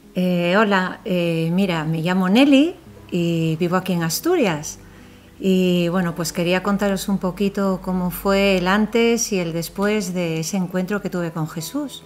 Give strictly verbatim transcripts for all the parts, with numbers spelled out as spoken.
Eh, hola, eh, mira, me llamo Nelly y vivo aquí en Asturias. Y bueno, pues quería contaros un poquito cómo fue el antes y el después de ese encuentro que tuve con Jesús.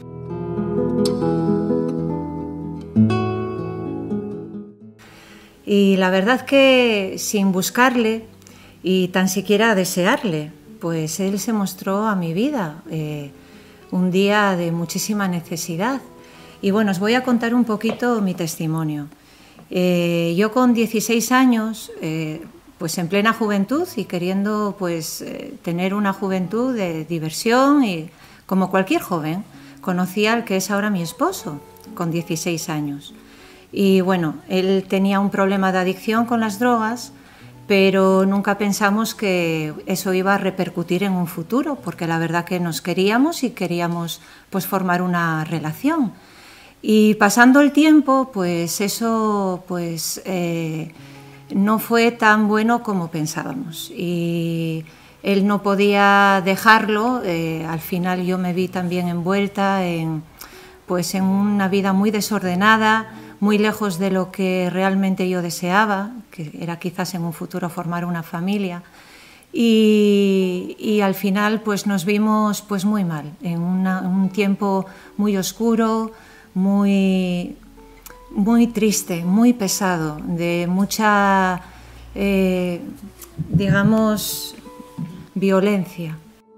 Y la verdad que sin buscarle y tan siquiera desearle, pues Él se mostró a mi vida eh, un día de muchísima necesidad. Y bueno, os voy a contar un poquito mi testimonio. Eh, yo con dieciséis años, eh, pues en plena juventud y queriendo pues eh, tener una juventud de diversión y como cualquier joven, conocí al que es ahora mi esposo, con dieciséis años. Y bueno, él tenía un problema de adicción con las drogas, pero nunca pensamos que eso iba a repercutir en un futuro, porque la verdad que nos queríamos y queríamos pues formar una relación. Y pasando el tiempo, pues eso pues, eh, no fue tan bueno como pensábamos. Y él no podía dejarlo. Eh, al final yo me vi también envuelta en, pues, en una vida muy desordenada, muy lejos de lo que realmente yo deseaba, que era quizás en un futuro formar una familia. Y, y al final pues, nos vimos pues, muy mal, en una, un tiempo muy oscuro, muy, muy triste, muy pesado, de mucha, eh, digamos, violencia.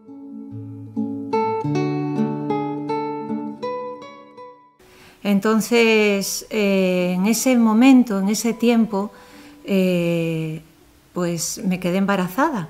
Entonces, eh, en ese momento, en ese tiempo, eh, pues me quedé embarazada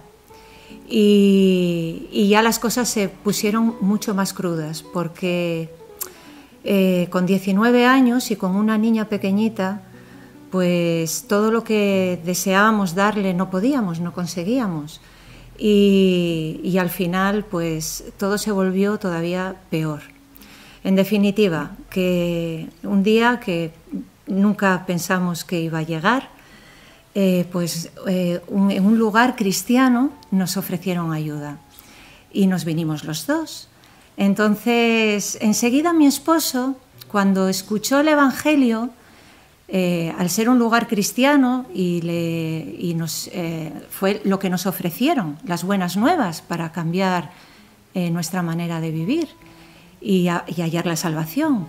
y, y ya las cosas se pusieron mucho más crudas porque Eh, con diecinueve años y con una niña pequeñita, pues todo lo que deseábamos darle no podíamos, no conseguíamos. Y, y al final, pues todo se volvió todavía peor. En definitiva, que un día que nunca pensamos que iba a llegar, eh, pues eh, un, en un lugar cristiano nos ofrecieron ayuda y nos vinimos los dos. Entonces, enseguida mi esposo, cuando escuchó el Evangelio, eh, al ser un lugar cristiano, y, le, y nos, eh, fue lo que nos ofrecieron, las buenas nuevas para cambiar eh, nuestra manera de vivir y, a, y hallar la salvación.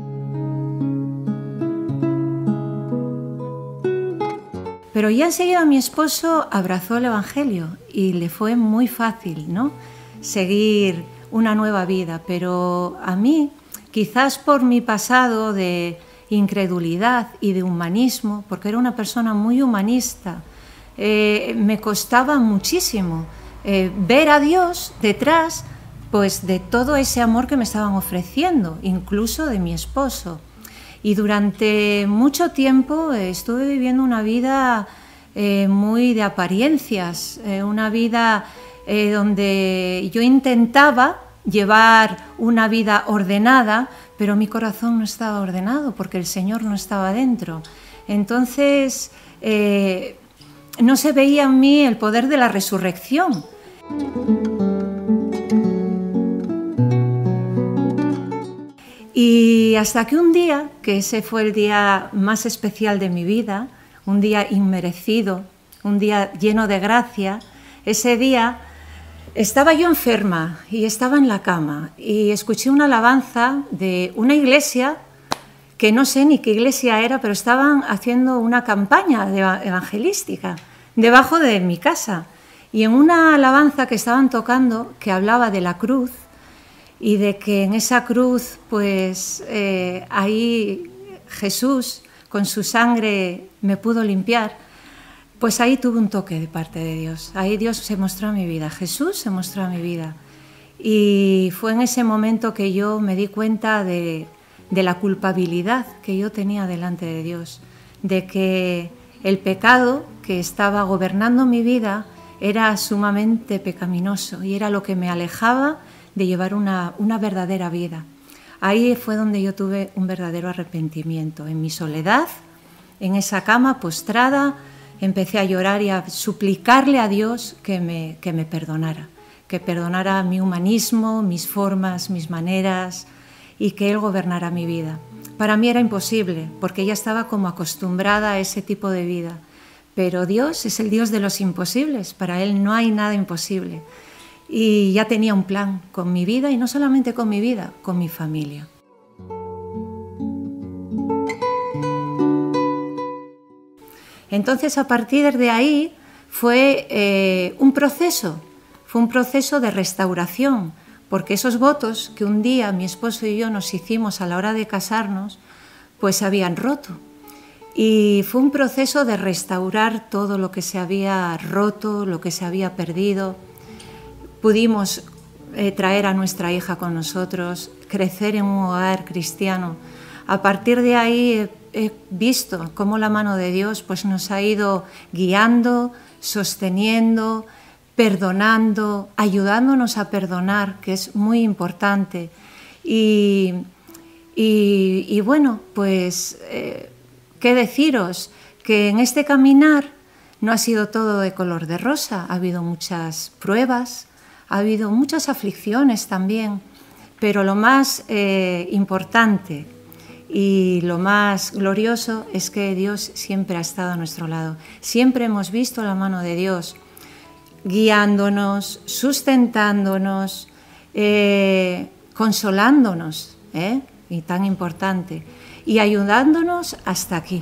Pero ya enseguida mi esposo abrazó el Evangelio y le fue muy fácil, ¿no?, seguir una nueva vida, pero a mí, quizás por mi pasado de incredulidad y de humanismo, porque era una persona muy humanista, eh, me costaba muchísimo eh, ver a Dios detrás pues, de todo ese amor que me estaban ofreciendo, incluso de mi esposo. Y durante mucho tiempo eh, estuve viviendo una vida eh, muy de apariencias, eh, una vida eh, donde yo intentaba llevar una vida ordenada, pero mi corazón no estaba ordenado porque el Señor no estaba dentro. Entonces, eh, no se veía en mí el poder de la resurrección. Y hasta que un día, que ese fue el día más especial de mi vida, un día inmerecido, un día lleno de gracia, ese día estaba yo enferma y estaba en la cama y escuché una alabanza de una iglesia que no sé ni qué iglesia era, pero estaban haciendo una campaña evangelística debajo de mi casa. Y en una alabanza que estaban tocando, que hablaba de la cruz y de que en esa cruz, pues eh, ahí Jesús con su sangre me pudo limpiar, pues ahí tuve un toque de parte de Dios. Ahí Dios se mostró a mi vida, Jesús se mostró a mi vida. Y fue en ese momento que yo me di cuenta de, de la culpabilidad que yo tenía delante de Dios, de que el pecado que estaba gobernando mi vida era sumamente pecaminoso y era lo que me alejaba de llevar una, una verdadera vida. Ahí fue donde yo tuve un verdadero arrepentimiento, en mi soledad, en esa cama postrada. Empecé a llorar y a suplicarle a Dios que me, que me perdonara, que perdonara mi humanismo, mis formas, mis maneras y que Él gobernara mi vida. Para mí era imposible, porque ya estaba como acostumbrada a ese tipo de vida. Pero Dios es el Dios de los imposibles, para Él no hay nada imposible. Y ya tenía un plan con mi vida, y no solamente con mi vida, con mi familia. Entonces, a partir de ahí fue eh, un proceso, fue un proceso de restauración, porque esos votos que un día mi esposo y yo nos hicimos a la hora de casarnos, pues se habían roto. Y fue un proceso de restaurar todo lo que se había roto, lo que se había perdido. Pudimos eh, traer a nuestra hija con nosotros, crecer en un hogar cristiano. A partir de ahí he, he visto cómo la mano de Dios pues, nos ha ido guiando, sosteniendo, perdonando, ayudándonos a perdonar, que es muy importante. Y, y, y bueno, pues, eh, ¿qué deciros? Que en este caminar no ha sido todo de color de rosa, ha habido muchas pruebas, ha habido muchas aflicciones también, pero lo más eh, importante y lo más glorioso es que Dios siempre ha estado a nuestro lado. Siempre hemos visto la mano de Dios guiándonos, sustentándonos, eh, consolándonos, ¿eh? Y tan importante, y ayudándonos hasta aquí.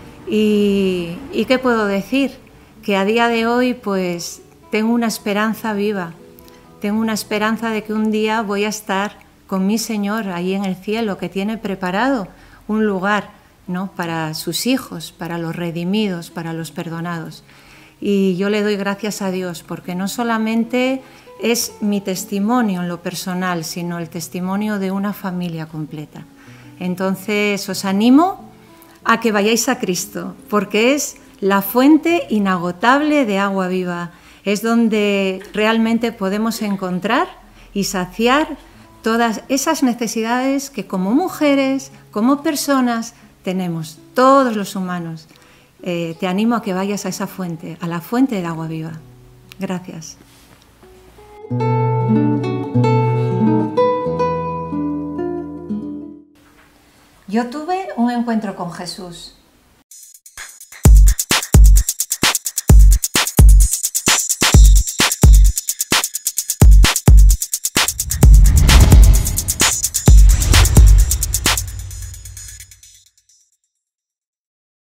Y, ¿y qué puedo decir? Que a día de hoy pues tengo una esperanza viva, tengo una esperanza de que un día voy a estar con mi Señor ahí en el cielo, que tiene preparado un lugar, ¿no?, para sus hijos, para los redimidos, para los perdonados. Y yo le doy gracias a Dios, porque no solamente es mi testimonio en lo personal, sino el testimonio de una familia completa. Entonces os animo a que vayáis a Cristo, porque es la fuente inagotable de agua viva. Es donde realmente podemos encontrar y saciar todas esas necesidades que como mujeres, como personas, tenemos, todos los humanos. Eh, te animo a que vayas a esa fuente, a la fuente del agua viva. Gracias. Yo tuve un encuentro con Jesús.